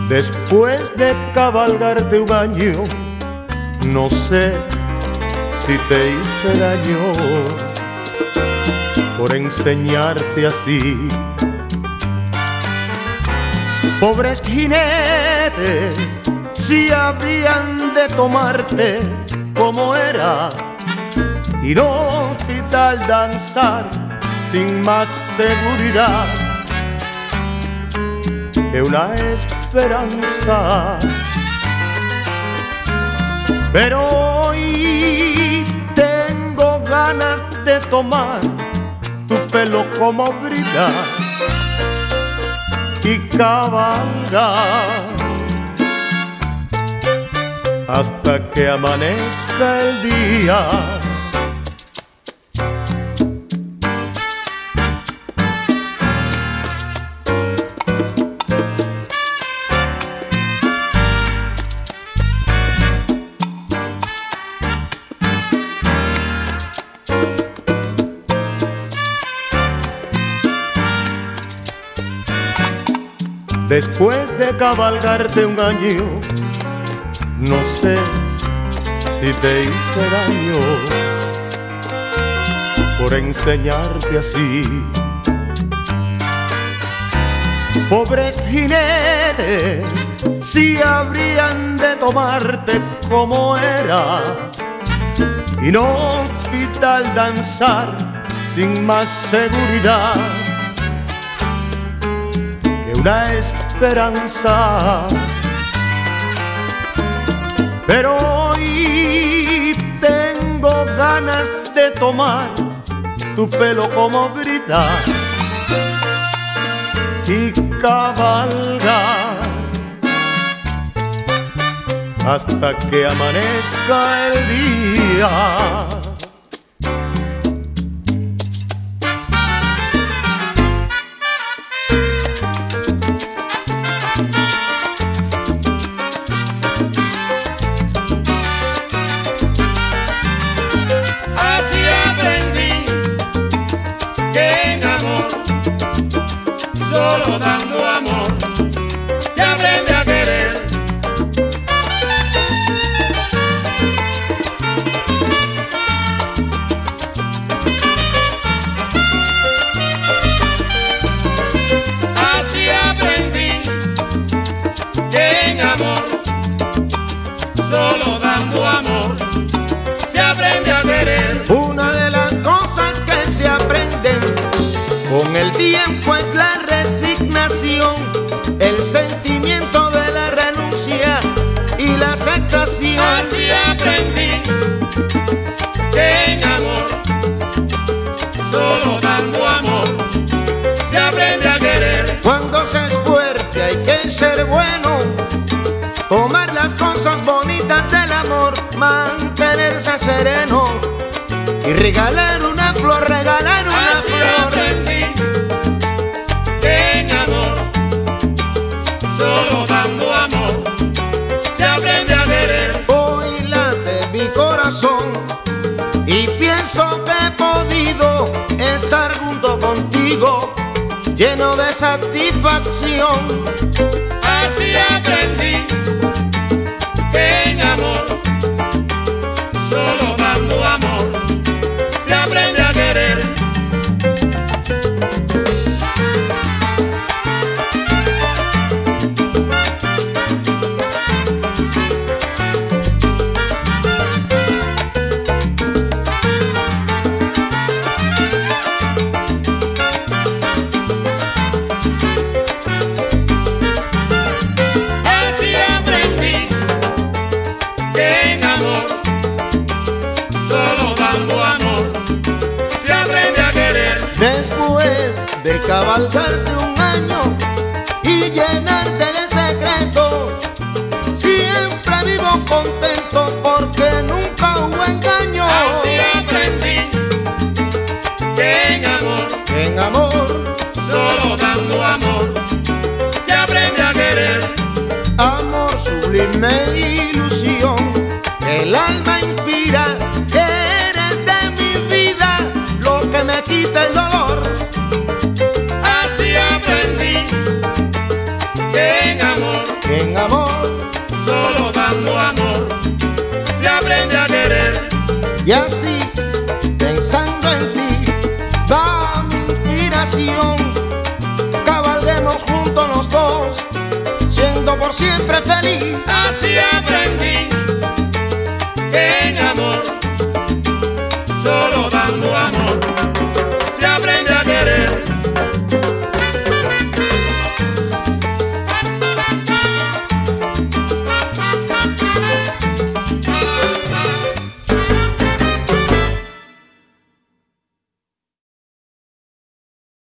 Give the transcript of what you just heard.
Después de cabalgarte un año, no sé si te hice daño por enseñarte así. Pobres jinetes, si habrían de tomarte como era, ir al hospital danzar sin más seguridad que una esperanza. Pero hoy tengo ganas de tomar tu pelo como brida y cabalgar hasta que amanezca el día. Después de cabalgarte un año, no sé si te hice daño por enseñarte así. Pobres jinetes, si habrían de tomarte como era, y no hospital danzar sin más seguridad que una esperanza. Pero hoy tengo ganas de tomar tu pelo como brida y cabalgar hasta que amanezca el día. Solo dando amor se aprende a querer. Así aprendí que en amor, solo dando amor, se aprende a querer. Una de las cosas que se aprenden con el tiempo es la resignación, el sentimiento de la renuncia y la aceptación. Así aprendí que en amor, solo dando amor, se aprende a querer. Cuando se es fuerte hay que ser bueno, tomar las cosas bonitas del amor, mantenerse sereno y regalar una flor, regalar una Así flor. aprendí que en amor, solo dando amor, se aprende a querer. Hoy late mi corazón y pienso que he podido estar junto contigo, lleno de satisfacción. Así aprendí que en amor, solo dando amor, se aprende a querer. Así aprendí que en amor, solo dando amor, se aprende a querer. Después de cabalgarte un año y llenarte de secretos, siempre vivo contento porque nunca hubo engaño. Así aprendí que en amor, solo dando amor, se aprende a querer. amor sublime ilusión que el alma inspira, que eres de mi vida lo que me quita el dolor. Así aprendí que en amor, ocasión cabalguemos juntos los dos, siendo por siempre feliz. Así aprendí que en amor solo dando